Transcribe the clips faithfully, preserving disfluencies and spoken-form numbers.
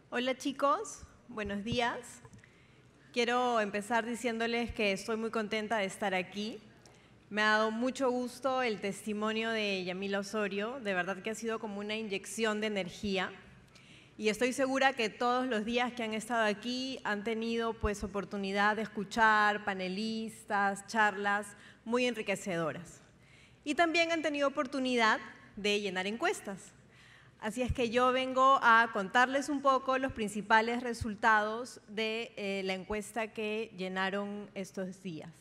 Hola chicos, buenos días. Quiero empezar diciéndoles que estoy muy contenta de estar aquí. Me ha dado mucho gusto el testimonio de Yamila Osorio, de verdad que ha sido como una inyección de energía. Y estoy segura que todos los días que han estado aquí han tenido pues oportunidad de escuchar panelistas, charlas muy enriquecedoras. Y también han tenido oportunidad de llenar encuestas. Así es que yo vengo a contarles un poco los principales resultados de eh, la encuesta que llenaron estos días.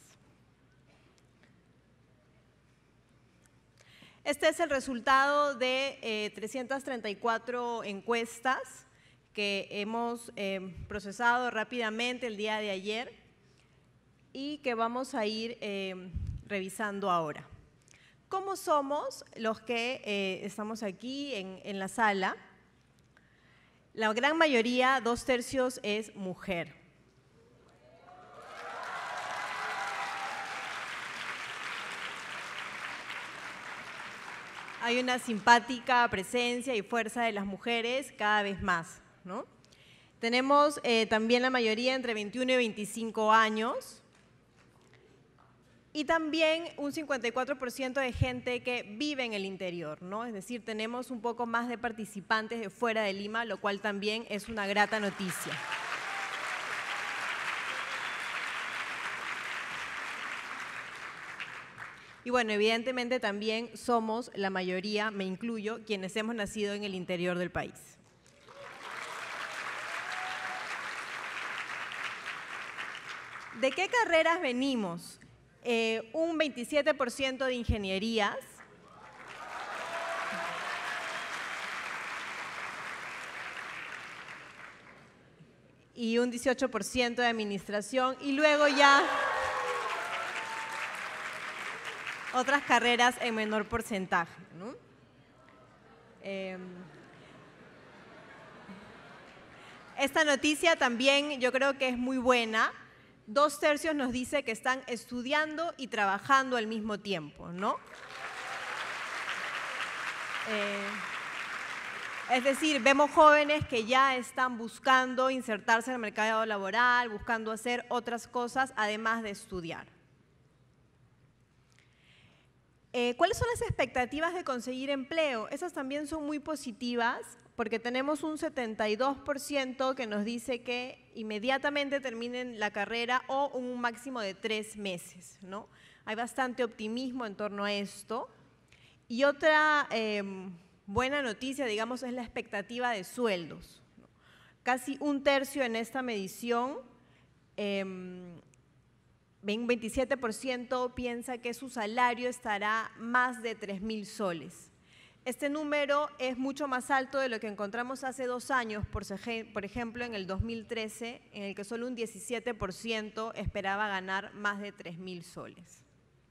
Este es el resultado de eh, trescientas treinta y cuatro encuestas que hemos eh, procesado rápidamente el día de ayer y que vamos a ir eh, revisando ahora. ¿Cómo somos los que eh, estamos aquí en, en la sala? La gran mayoría, dos tercios, es mujer. Hay una simpática presencia y fuerza de las mujeres cada vez más, ¿no? Tenemos eh, también la mayoría entre veintiuno y veinticinco años. Y también un cincuenta y cuatro por ciento de gente que vive en el interior, ¿no? Es decir, tenemos un poco más de participantes de fuera de Lima, lo cual también es una grata noticia. Y bueno, evidentemente también somos la mayoría, me incluyo, quienes hemos nacido en el interior del país. ¿De qué carreras venimos? Eh, un veintisiete por ciento de ingenierías, y un dieciocho por ciento de administración, y luego ya otras carreras en menor porcentaje, ¿no? Eh, esta noticia también yo creo que es muy buena. Dos tercios nos dice que están estudiando y trabajando al mismo tiempo, ¿no? Eh, es decir, vemos jóvenes que ya están buscando insertarse en el mercado laboral, buscando hacer otras cosas además de estudiar. Eh, ¿Cuáles son las expectativas de conseguir empleo? Esas también son muy positivas porque tenemos un setenta y dos por ciento que nos dice que inmediatamente terminen la carrera o un máximo de tres meses, ¿no? Hay bastante optimismo en torno a esto. Y otra eh, buena noticia, digamos, es la expectativa de sueldos, ¿no? Casi un tercio en esta medición, eh, un veintisiete por ciento piensa que su salario estará más de tres mil soles. Este número es mucho más alto de lo que encontramos hace dos años, por, por ejemplo, en el dos mil trece, en el que solo un diecisiete por ciento esperaba ganar más de tres mil soles.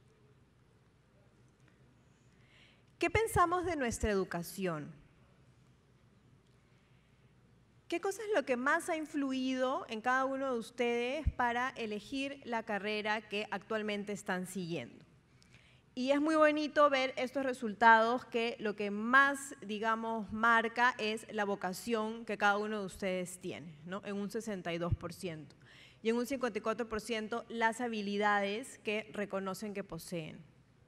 ¿Qué pensamos de nuestra educación? ¿Qué cosa es lo que más ha influido en cada uno de ustedes para elegir la carrera que actualmente están siguiendo? Y es muy bonito ver estos resultados que lo que más, digamos, marca es la vocación que cada uno de ustedes tiene, ¿no? En un sesenta y dos por ciento. Y en un cincuenta y cuatro por ciento las habilidades que reconocen que poseen.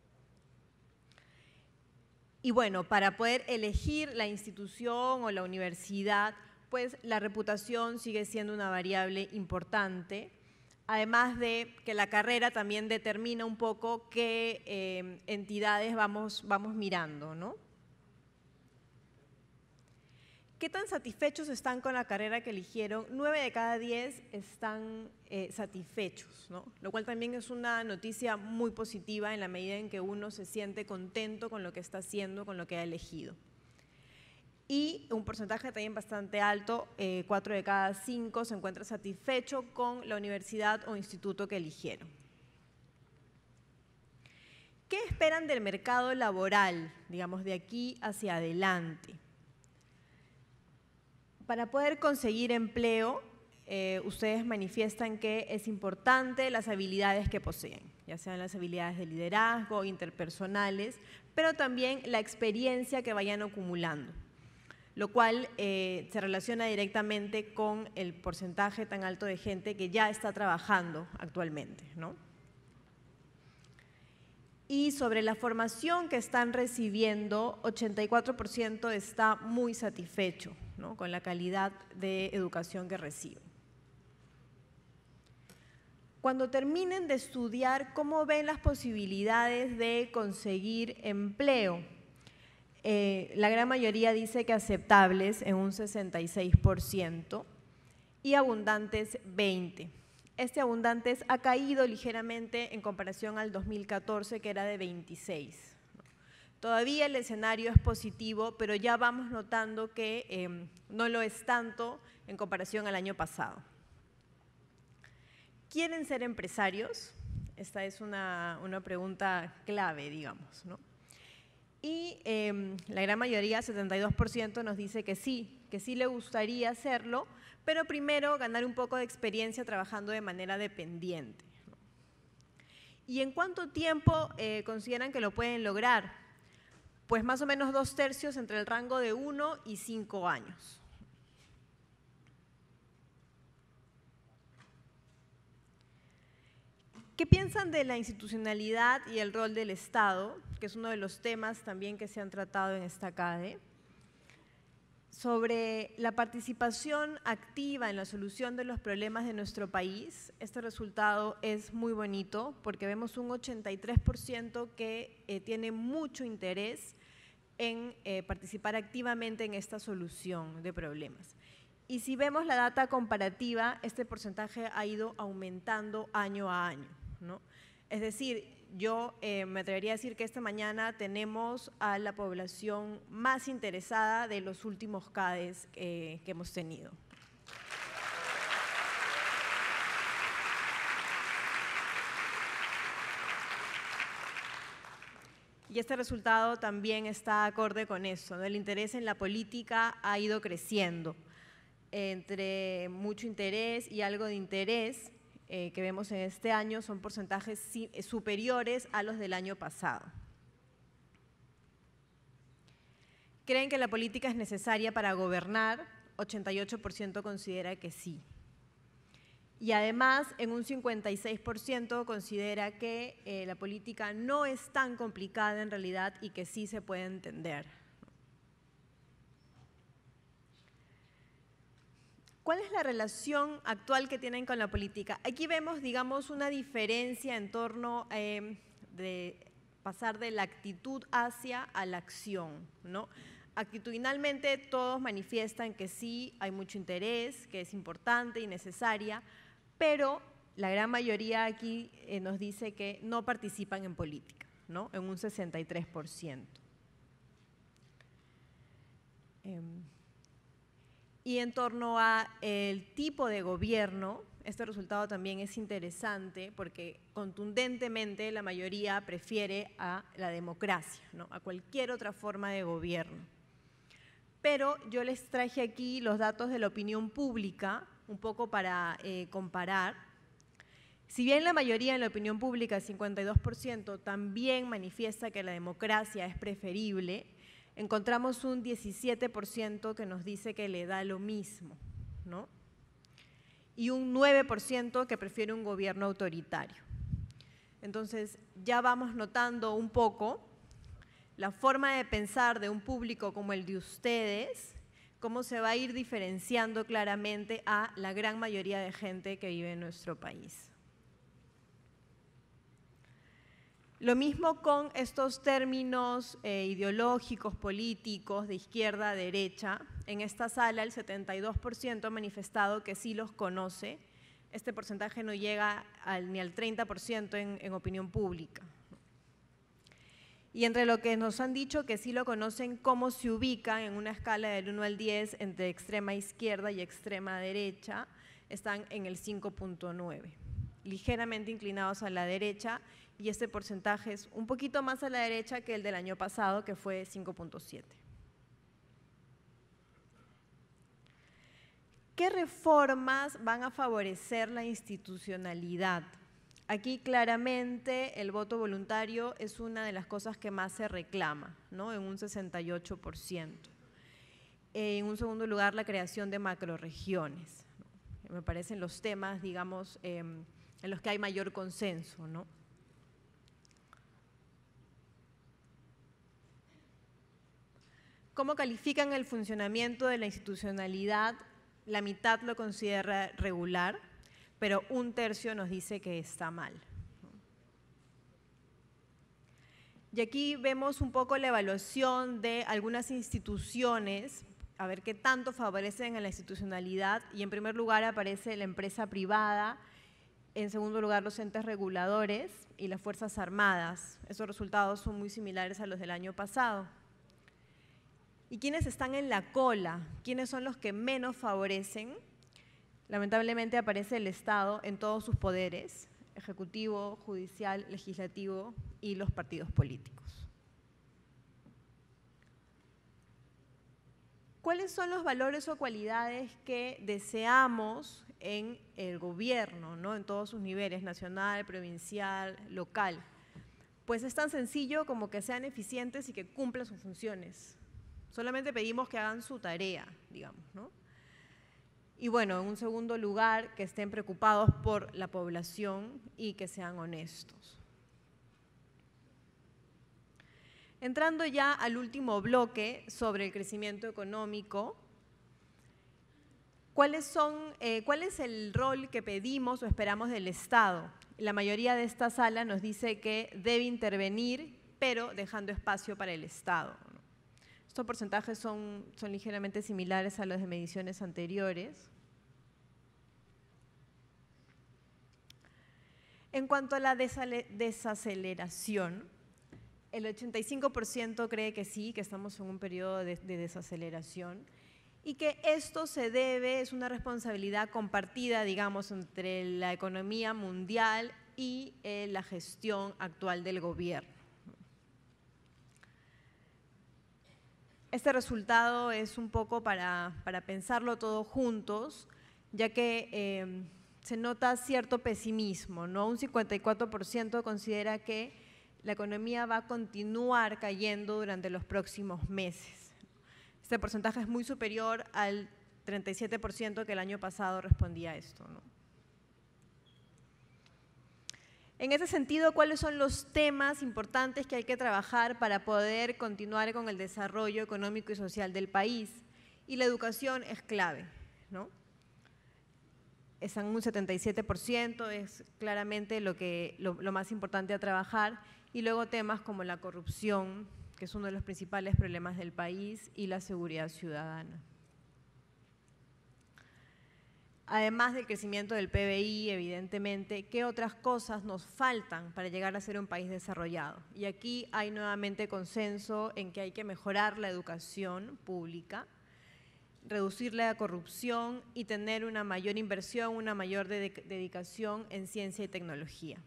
Y bueno, para poder elegir la institución o la universidad, pues la reputación sigue siendo una variable importante. Además de que la carrera también determina un poco qué eh, entidades vamos, vamos mirando, ¿no? ¿Qué tan satisfechos están con la carrera que eligieron? Nueve de cada diez están eh, satisfechos, ¿no? Lo cual también es una noticia muy positiva en la medida en que uno se siente contento con lo que está haciendo, con lo que ha elegido. Y un porcentaje también bastante alto, eh, cuatro de cada cinco se encuentra satisfecho con la universidad o instituto que eligieron. ¿Qué esperan del mercado laboral, digamos, de aquí hacia adelante? Para poder conseguir empleo, eh, ustedes manifiestan que es importante las habilidades que poseen, ya sean las habilidades de liderazgo, interpersonales, pero también la experiencia que vayan acumulando. lo cual eh, se relaciona directamente con el porcentaje tan alto de gente que ya está trabajando actualmente, ¿no? Y sobre la formación que están recibiendo, ochenta y cuatro por ciento está muy satisfecho, ¿no?, con la calidad de educación que reciben. Cuando terminen de estudiar, ¿cómo ven las posibilidades de conseguir empleo? Eh, la gran mayoría dice que aceptables en un sesenta y seis por ciento y abundantes veinte por ciento. Este abundantes ha caído ligeramente en comparación al dos mil catorce, que era de veintiséis por ciento. Todavía el escenario es positivo, pero ya vamos notando que eh, no lo es tanto en comparación al año pasado. ¿Quieren ser empresarios? Esta es una, una pregunta clave, digamos, ¿no? Y eh, la gran mayoría, setenta y dos por ciento, nos dice que sí, que sí le gustaría hacerlo, pero primero ganar un poco de experiencia trabajando de manera dependiente, ¿no? ¿Y en cuánto tiempo eh, consideran que lo pueden lograr? Pues más o menos dos tercios entre el rango de uno y cinco años. ¿Qué piensan de la institucionalidad y el rol del Estado? Que es uno de los temas también que se han tratado en esta CADE. Sobre la participación activa en la solución de los problemas de nuestro país, este resultado es muy bonito porque vemos un ochenta y tres por ciento que eh, tiene mucho interés en eh, participar activamente en esta solución de problemas. Y si vemos la data comparativa, este porcentaje ha ido aumentando año a año, ¿no? Es decir, yo eh, me atrevería a decir que esta mañana tenemos a la población más interesada de los últimos CADEs eh, que hemos tenido. Y este resultado también está acorde con eso, ¿no? El interés en la política ha ido creciendo. Entre mucho interés y algo de interés eh, que vemos en este año son porcentajes si, eh, superiores a los del año pasado. ¿Creen que la política es necesaria para gobernar? ochenta y ocho por ciento considera que sí. Y además, en un cincuenta y seis por ciento considera que eh, la política no es tan complicada en realidad y que sí se puede entender. ¿Cuál es la relación actual que tienen con la política? Aquí vemos, digamos, una diferencia en torno a eh, de pasar de la actitud hacia a la acción, ¿no? Actitudinalmente todos manifiestan que sí, hay mucho interés, que es importante y necesaria, pero la gran mayoría aquí eh, nos dice que no participan en política, ¿no? En un sesenta y tres por ciento. Eh, Y en torno al tipo de gobierno, este resultado también es interesante porque contundentemente la mayoría prefiere a la democracia, ¿no?, a cualquier otra forma de gobierno. Pero yo les traje aquí los datos de la opinión pública, un poco para eh, comparar. Si bien la mayoría en la opinión pública, el cincuenta y dos por ciento, también manifiesta que la democracia es preferible, encontramos un diecisiete por ciento que nos dice que le da lo mismo, ¿no? Y un nueve por ciento que prefiere un gobierno autoritario. Entonces, ya vamos notando un poco la forma de pensar de un público como el de ustedes, cómo se va a ir diferenciando claramente a la gran mayoría de gente que vive en nuestro país. Lo mismo con estos términos eh, ideológicos, políticos, de izquierda a derecha. En esta sala el setenta y dos por ciento ha manifestado que sí los conoce. Este porcentaje no llega al, ni al treinta por ciento en, en opinión pública. Y entre lo que nos han dicho que sí lo conocen, cómo se ubican en una escala del uno al diez entre extrema izquierda y extrema derecha, están en el cinco punto nueve, ligeramente inclinados a la derecha, y este porcentaje es un poquito más a la derecha que el del año pasado, que fue cinco punto siete. ¿Qué reformas van a favorecer la institucionalidad? Aquí claramente el voto voluntario es una de las cosas que más se reclama, ¿no?, en un sesenta y ocho por ciento. En un segundo lugar, la creación de macroregiones. Me parecen los temas, digamos, eh, en los que hay mayor consenso, ¿no? ¿Cómo califican el funcionamiento de la institucionalidad? La mitad lo considera regular, pero un tercio nos dice que está mal. Y aquí vemos un poco la evaluación de algunas instituciones, a ver qué tanto favorecen a la institucionalidad, y en primer lugar aparece la empresa privada, en segundo lugar los entes reguladores y las Fuerzas Armadas. Esos resultados son muy similares a los del año pasado. ¿Y quiénes están en la cola? ¿Quiénes son los que menos favorecen? Lamentablemente aparece el Estado en todos sus poderes, ejecutivo, judicial, legislativo y los partidos políticos. ¿Cuáles son los valores o cualidades que deseamos en el gobierno, ¿no? En todos sus niveles, nacional, provincial, local? Pues es tan sencillo como que sean eficientes y que cumplan sus funciones. Solamente pedimos que hagan su tarea, digamos, ¿no? Y bueno, en un segundo lugar, que estén preocupados por la población y que sean honestos. Entrando ya al último bloque sobre el crecimiento económico, ¿cuáles son, eh, ¿cuál es el rol que pedimos o esperamos del Estado? La mayoría de esta sala nos dice que debe intervenir, pero dejando espacio para el Estado. Estos porcentajes son, son ligeramente similares a los de mediciones anteriores. En cuanto a la desaceleración, el ochenta y cinco por ciento cree que sí, que estamos en un periodo de, de desaceleración y que esto se debe, es una responsabilidad compartida, digamos, entre la economía mundial y eh, la gestión actual del gobierno. Este resultado es un poco para, para pensarlo todos juntos, ya que eh, se nota cierto pesimismo, ¿no? Un cincuenta y cuatro por ciento considera que la economía va a continuar cayendo durante los próximos meses. Este porcentaje es muy superior al treinta y siete por ciento que el año pasado respondía a esto, ¿no? En ese sentido, ¿cuáles son los temas importantes que hay que trabajar para poder continuar con el desarrollo económico y social del país? Y la educación es clave, ¿no? Es en un setenta y siete por ciento, es claramente lo, que, lo, lo más importante a trabajar. Y luego temas como la corrupción, que es uno de los principales problemas del país, y la seguridad ciudadana. Además del crecimiento del P B I, evidentemente, ¿qué otras cosas nos faltan para llegar a ser un país desarrollado? Y aquí hay nuevamente consenso en que hay que mejorar la educación pública, reducir la corrupción y tener una mayor inversión, una mayor dedicación en ciencia y tecnología.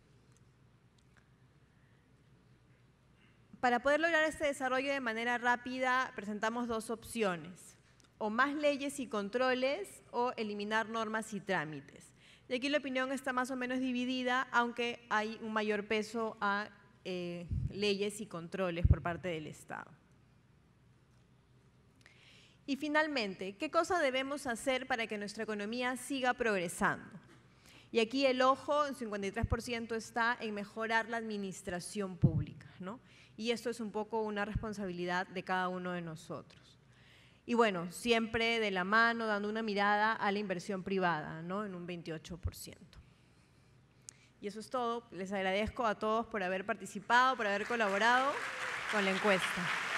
Para poder lograr este desarrollo de manera rápida, presentamos dos opciones: o más leyes y controles, o eliminar normas y trámites. Y aquí la opinión está más o menos dividida, aunque hay un mayor peso a eh, leyes y controles por parte del Estado. Y finalmente, ¿qué cosa debemos hacer para que nuestra economía siga progresando? Y aquí el ojo, en cincuenta y tres por ciento, está en mejorar la administración pública, ¿no? Y esto es un poco una responsabilidad de cada uno de nosotros. Y bueno, siempre de la mano, dando una mirada a la inversión privada, ¿no? En un veintiocho por ciento. Y eso es todo. Les agradezco a todos por haber participado, por haber colaborado con la encuesta.